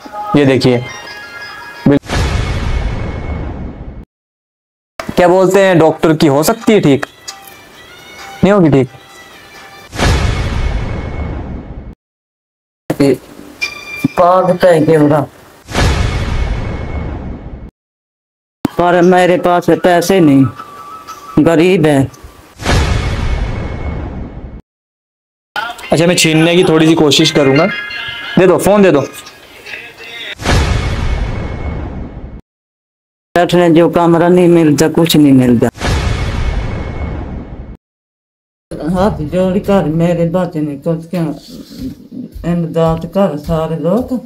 ये देखिए। क्या बोलते हैं डॉक्टर की हो सकती है ठीक? नहीं होगी ठीक। पर मेरे पास पैसे नहीं, गरीब है। अच्छा, मैं छीनने की थोड़ी सी कोशिश करूंगा। दे दो, फोन दे दो। बैठने जो कमरा नहीं मिलता, कुछ नहीं मिलता। हाथ जोड़ कर मेरे बच्चे ने कुछ क्या इमदाद कर सारे लोग।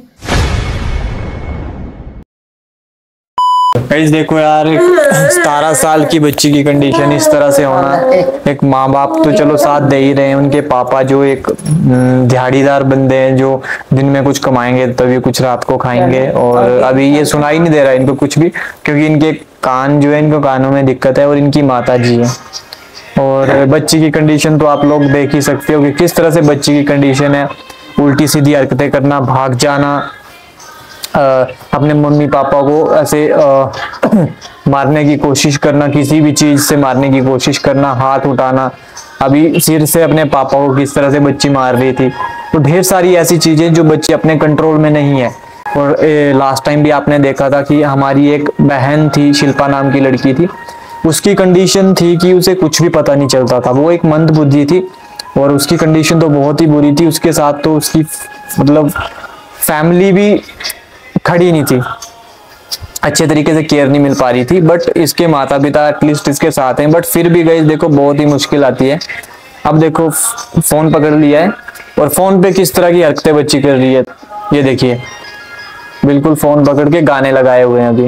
गाइस देखो यार, 17 साल की बच्ची की कंडीशन इस तरह से होना। एक माँ बाप तो चलो साथ दे ही रहे हैं, उनके पापा जो एक दिहाड़ीदार बंदे हैं जो दिन में कुछ कमाएंगे तभी कुछ रात को खाएंगे, और अभी ये सुनाई नहीं दे रहा है इनको कुछ भी, क्योंकि इनके कान जो है, इनको कानों में दिक्कत है, और इनकी माता जी है। और बच्ची की कंडीशन तो आप लोग देख ही सकते हो कि किस तरह से बच्ची की कंडीशन है। उल्टी सीधी हरकतें करना, भाग जाना, अपने मम्मी पापा को ऐसे मारने की कोशिश करना, किसी भी चीज से मारने की कोशिश करना, हाथ उठाना। अभी सिर से अपने पापा को किस तरह से बच्ची मार रही थी। तो ढेर सारी ऐसी चीजें जो बच्ची अपने कंट्रोल में नहीं है। और लास्ट टाइम भी आपने देखा था कि हमारी एक बहन थी, शिल्पा नाम की लड़की थी, उसकी कंडीशन थी कि उसे कुछ भी पता नहीं चलता था। वो एक मंद बुद्धि थी और उसकी कंडीशन तो बहुत ही बुरी थी। उसके साथ तो उसकी मतलब फैमिली भी खड़ी नहीं थी, अच्छे तरीके से केयर नहीं मिल पा रही थी। बट इसके माता पिता एटलीस्ट इसके साथ हैं, बट फिर भी गाइस देखो बहुत ही मुश्किल आती है। अब देखो फोन पकड़ लिया है और फोन पे किस तरह की हरकतें बच्ची कर रही है, ये देखिए। बिल्कुल फोन पकड़ के गाने लगाए हुए हैं अभी।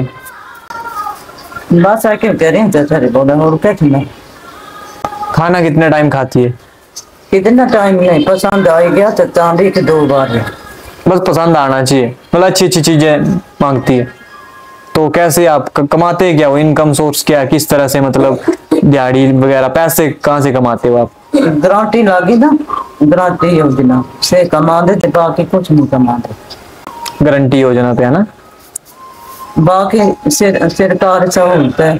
बस आके कह रहे हैं सारे बोले और क्या खाना। खाना कितने टाइम खाती है? कितना टाइम नहीं, पसंद आ गया तो तांबी के 2 बार। बस पसंद आना चाहिए, मतलब अच्छी अच्छी चीजें मांगती है। तो कैसे आप कमाते क्या हो? इनकम सोर्स क्या है, किस तरह से, मतलब दिहाड़ी वगैरह पैसे कहाँ से कमाते हो आप? गारंटी लगी ना, गारंटी योजना से कमा देते, बाकी कुछ नहीं कमाते। गारंटी योजना पे है ना, बाकी सरकार सहूलत है।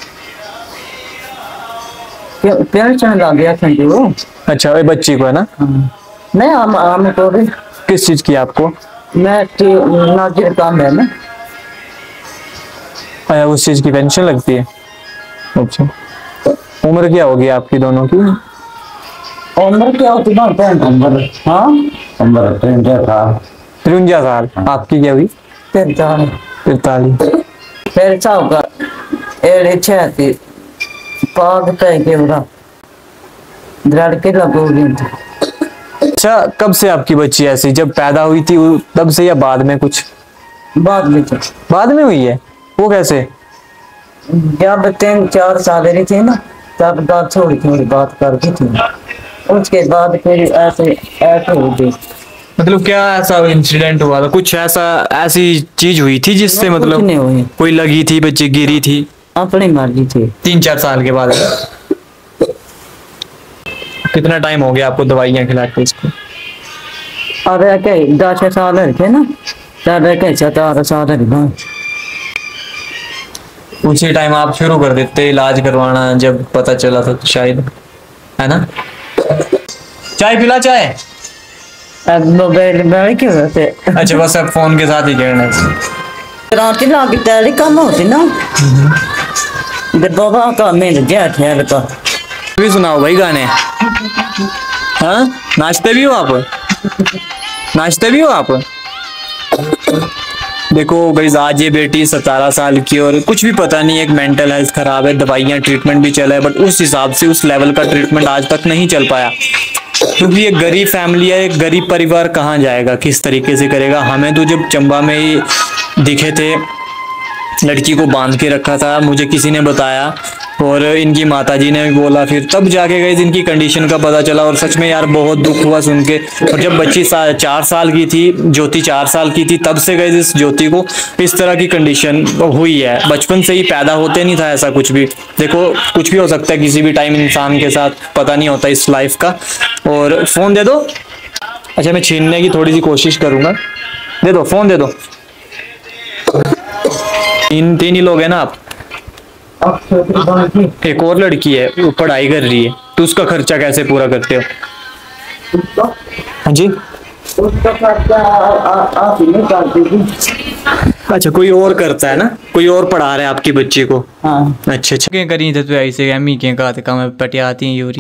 पेंशन लग गया वो। अच्छा, वही बच्ची को है ना? नहीं हम तो भी। किस चीज की आपको? मैं नाजिर काम है ना। उस चीज की पेंशन लगती है? अच्छा, उम्र क्या होगी आपकी दोनों की? उम्र क्या होती है? उम्र, हाँ उम्र 53 साल। आपकी क्या हुई? 43। फिर का एड़े 36 पाग तय के उड़ा लड़के लगोगी। अच्छा, कब से आपकी बच्ची ऐसी, जब पैदा हुई थी तब से या बाद में कुछ? बाद में। बाद में हुई है? वो कैसे? जब 3-4 साल की थी ना, तब बात थोड़ी थोड़ी बात करती थी, उसके बाद फिर ऐसे हो गई। मतलब क्या ऐसा इंसिडेंट हुआ था, कुछ ऐसा ऐसी चीज हुई थी जिससे मतलब नहीं हुई, कोई लगी थी, बच्ची गिरी थी? अपनी मर्जी थी। 3-4 साल के बाद? कितना टाइम हो गया आपको दवाइयाँ खिलाते इसको? अरे के 10 साल थे ना, तब के 17 साल। उसी टाइम आप शुरू कर देते इलाज करवाना जब पता चला था तो शायद, है ना? चाय पिला, चाय। मोबाइल में क्यों रहते? अच्छा, बस अब फोन के साथ ही खेलना है। गारंटी लगी तेरी कम होती ना, बाबा का मिल गया ठहर का। भी सुनाओ भाई गाने। हाँ, नाचते भी हो आप? नाचते भी हो आप? देखो गाइस, आज ये बेटी 17 साल की और कुछ भी पता नहीं, एक मेंटल हेल्थ खराब है, दवाइयाँ ट्रीटमेंट भी चला है, बट उस हिसाब से उस लेवल का ट्रीटमेंट आज तक नहीं चल पाया, क्योंकि ये गरीब फैमिली है। एक गरीब परिवार कहाँ जाएगा, किस तरीके से करेगा? हमें तो जब चंबा में ही दिखे थे, लड़की को बांध के रखा था, मुझे किसी ने बताया और इनकी माताजी ने भी बोला, फिर तब जाके गई इनकी कंडीशन का पता चला। और सच में यार बहुत दुख हुआ सुन के। और जब बच्ची 4 साल की थी, ज्योति 4 साल की थी, तब से गई इस ज्योति को इस तरह की कंडीशन हुई है। बचपन से ही पैदा होते नहीं था ऐसा कुछ भी। देखो कुछ भी हो सकता है किसी भी टाइम इंसान के साथ, पता नहीं होता इस लाइफ का। और फोन दे दो। अच्छा, मैं छीनने की थोड़ी सी कोशिश करूंगा। दे दो, फोन दे दो। तीन तीन ही लोग हैं ना आप? अब छोटी बहन थी, एक और लड़की है, वो पढ़ाई कर रही है, तो उसका खर्चा कैसे पूरा करते हो? उसका हाँ जी। उसका खर्चा आप ही नहीं करती थी। अच्छा, कोई और करता है ना, कोई और पढ़ा रहा है आपकी बच्ची को? हाँ अच्छा अच्छा। क्या करी थे तो ऐसे एमी के कहते काम पटियाती हैं यूरी?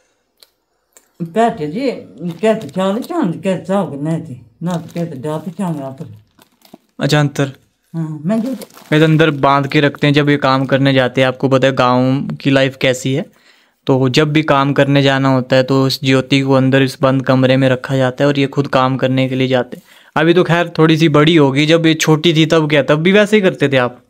कहते जी कहते चाल चांद कहते साग नहीं थी ना, तो कहते डाल चांद आप। अच्छा, अंतर। हाँ मैं जो वैसे अंदर बांध के रखते हैं जब ये काम करने जाते हैं। आपको पता है गाँव की लाइफ कैसी है, तो जब भी काम करने जाना होता है तो उस ज्योति को अंदर इस बंद कमरे में रखा जाता है और ये खुद काम करने के लिए जाते हैं। अभी तो खैर थोड़ी सी बड़ी होगी, जब ये छोटी थी तब क्या, तब भी वैसे ही करते थे आप?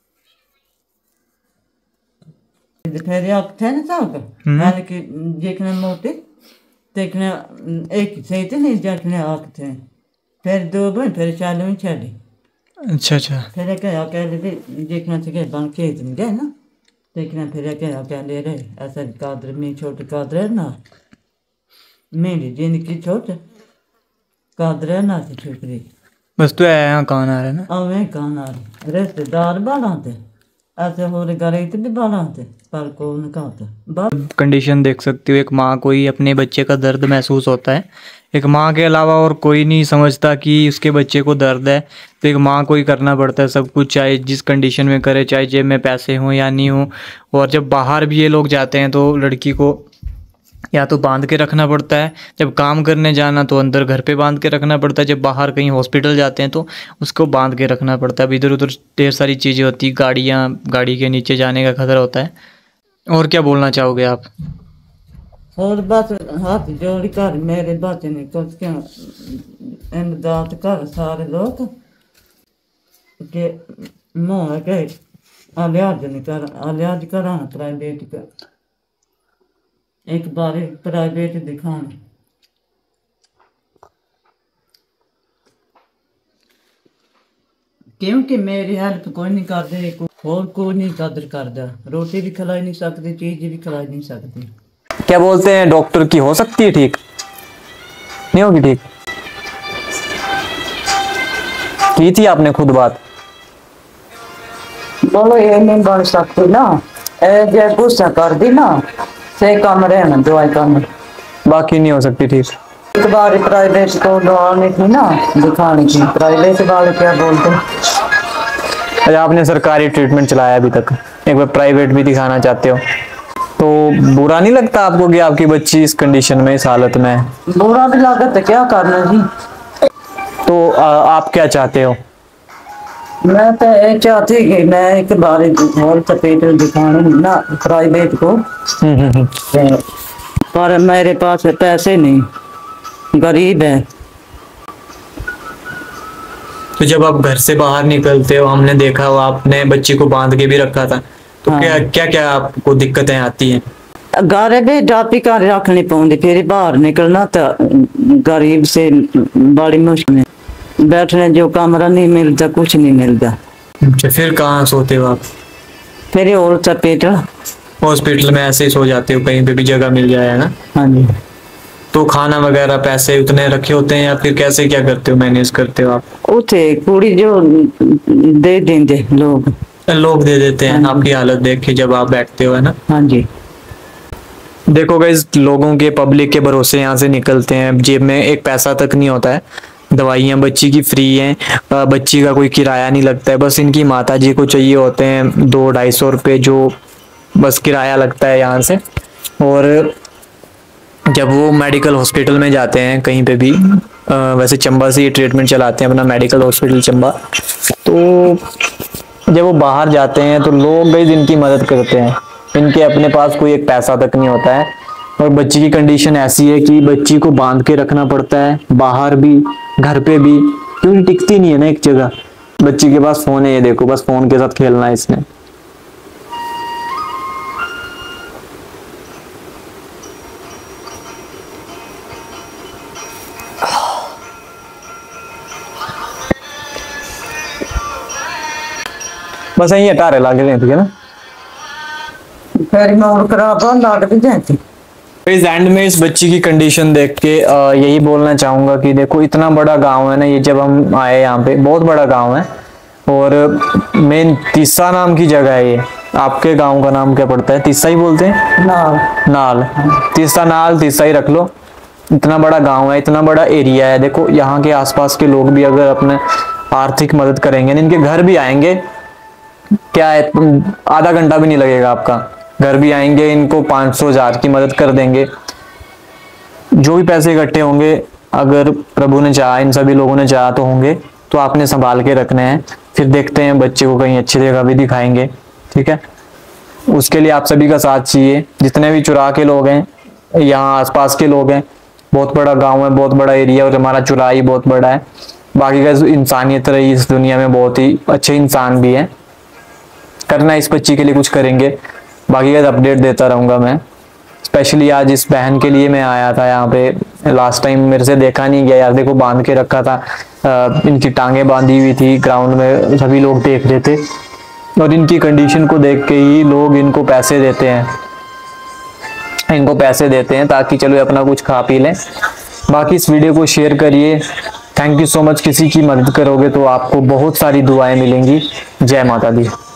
फिर आप थे ना साग मैंने कि देखने मोटे देखने एक ही सही थे नहीं देखने आक थे, फिर दो बन फिर चालू में छड़ी, अच्छा अच्छा। फिर क्या कह रहे थे देखना चाहिए बन के तुम गए ना देखना, फिर क्या ले रहे ऐसा कादर में छोटे कादर है ना, मेरी जिंदगी छोटे कादर है ना सी छोकरी। बस तो यहाँ कौन आ रहा है ना? अवें कहाँ आ रहे रिश्तेदार बाला थे, ऐसे हो रहे गरे भी बाला थे पर कौन कहा कंडीशन देख सकती हो, एक माँ को ही अपने बच्चे का दर्द महसूस होता है। एक माँ के अलावा और कोई नहीं समझता कि उसके बच्चे को दर्द है, तो एक माँ को ही करना पड़ता है सब कुछ, चाहे जिस कंडीशन में करे, चाहे जेब में पैसे हों या नहीं हो। और जब बाहर भी ये लोग जाते हैं तो लड़की को या तो बांध के रखना पड़ता है, जब काम करने जाना तो अंदर घर पे बांध के रखना पड़ता है, जब बाहर कहीं हॉस्पिटल जाते हैं तो उसको बांध के रखना पड़ता है। अब इधर उधर ढेर सारी चीज़ें होती, गाड़ी के नीचे जाने का खतरा होता है। और क्या बोलना चाहोगे आप? और बस हाथ जोड़ कर मेरे बच्चे ने कुछ क्या इमदाद कर सारे लोग के मुँह के अलियाज नहीं कर, अलियाज कराना प्राइवेट का, एक बार प्राइवेट दिखाना। क्योंकि मेरी हेल्प कोई नहीं करते, और कोई नहीं कदर करता, रोटी भी खिलाई नहीं सकती, चीज भी खिलाई नहीं सकती। क्या बोलते हैं डॉक्टर की हो सकती है ठीक? नहीं होगी ठीक? की थी आपने खुद बात? बोलो ये नहीं बन सकती ना, जय गुस्सा कर दी ना से कमरे में दवाई करने, बाकी नहीं हो सकती ठीक? एक बार प्राइवेट को दवानी थी ना दिखानी थी, प्राइवेट वाले क्या बोलते हैं। अच्छा, आपने सरकारी ट्रीटमेंट चलाया अभी तक, एक बार प्राइवेट भी दिखाना चाहते हो, तो बुरा नहीं लगता आपको कि आपकी बच्ची इस कंडीशन में, इस हालत में है? बुरा भी लागत है, क्या करना जी। तो आप क्या चाहते हो? मैं तो ये चाहती कि मैं एक बार हॉस्पिटल दिखाऊं ना प्राइवेट को, पर मेरे पास पैसे नहीं, गरीब है। तो जब आप घर से बाहर निकलते हो, हमने देखा हो आपने बच्ची को बांध के भी रखा था, तो हाँ। क्या क्या आपको दिक्कतें आती हैं? घर भी डापी कर रखनी पौंदी, फिर बाहर निकलना तो गरीब से बड़ी मुश्किल है, बैठने जो कमरा नहीं मिलता, कुछ नहीं मिलता। अच्छा, फिर कहाँ सोते हो आप? फिर हॉस्पिटल, हॉस्पिटल में ऐसे ही सो जाते हो, कहीं पे भी जगह मिल जाए, है ना? हाँ जी। तो खाना वगैरह पैसे उतने रखे होते हैं या फिर कैसे क्या करते हो, मैनेज करते हो आप? उठे कुड़ी जो दे देंगे लोग दे देते हैं आपकी हालत देख के जब आप बैठते हो, है ना? हाँ जी। देखो गाइस, लोगों के, पब्लिक के भरोसे यहाँ से निकलते हैं, जेब में एक पैसा तक नहीं होता है, दवाइयाँ बच्ची की फ्री हैं, बच्ची का कोई किराया नहीं लगता है, बस इनकी माता जी को चाहिए होते हैं 200-250 रुपये, जो बस किराया लगता है यहाँ से। और जब वो मेडिकल हॉस्पिटल में जाते हैं कहीं पे भी, वैसे चंबा से ये ट्रीटमेंट चलाते हैं अपना मेडिकल हॉस्पिटल चंबा, तो जब वो बाहर जाते हैं तो लोग गाइस इनकी मदद करते हैं, इनके अपने पास कोई एक पैसा तक नहीं होता है। और बच्ची की कंडीशन ऐसी है कि बच्ची को बांध के रखना पड़ता है, बाहर भी घर पे भी, क्योंकि टिकती नहीं है ना एक जगह। बच्ची के पास फोन है, ये देखो, बस फोन के साथ खेलना है इसने। बस यही हटा रहे लागे ठीक है ना? फिर मैं और खराब लाट भी जाती। इस एंड में इस बच्ची की कंडीशन देख के यही बोलना चाहूंगा कि देखो, इतना बड़ा गांव है ना ये, जब हम आए यहाँ पे, बहुत बड़ा गांव है, और मेन तीसा नाम की जगह है ये। आपके गांव का नाम क्या पड़ता है? तीसा ही बोलते हैं? नाल। तीसा नाल, तीसा ही रख लो। इतना बड़ा गांव है, इतना बड़ा एरिया है। देखो यहाँ के आसपास के लोग भी अगर अपने आर्थिक मदद करेंगे, इनके घर भी आएंगे, क्या है, आधा घंटा भी नहीं लगेगा आपका, घर भी आएंगे, इनको 500-1000 की मदद कर देंगे। जो भी पैसे इकट्ठे होंगे, अगर प्रभु ने चाहा, इन सभी लोगों ने चाहा तो होंगे, तो आपने संभाल के रखने हैं। फिर देखते हैं, बच्चे को कहीं अच्छी जगह भी दिखाएंगे, ठीक है। उसके लिए आप सभी का साथ चाहिए। जितने भी चुरा के लोग हैं, यहाँ आसपास के लोग हैं, बहुत बड़ा गांव है, बहुत बड़ा एरिया, और हमारा चुराई बहुत बड़ा है। बाकी का इंसानियत रही इस दुनिया में, बहुत ही अच्छे इंसान भी हैं। करना इस बच्ची के लिए कुछ करेंगे। बाकी का अपडेट देता रहूंगा मैं। स्पेशली आज इस बहन के लिए मैं आया था यहाँ पे। लास्ट टाइम मेरे से देखा नहीं गया यार, देखो बांध के रखा था, इनकी टांगे बांधी हुई थी, ग्राउंड में सभी लोग देख रहे थे, और इनकी कंडीशन को देख के ही लोग इनको पैसे देते हैं, ताकि चलो अपना कुछ खा पी लें। बाकी इस वीडियो को शेयर करिए। Thank you so much. किसी की मदद करोगे तो आपको बहुत सारी दुआएं मिलेंगी। जय माता दी।